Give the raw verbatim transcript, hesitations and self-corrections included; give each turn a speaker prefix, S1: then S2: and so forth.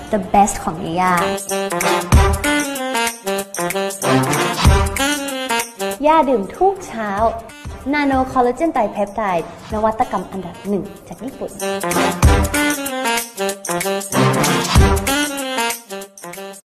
S1: the best ของยาย่าดื่มทุกเช้า Nano Collagen Dipeptide นวัตกรรมอันดับหนึ่งจากญี่ปุ่น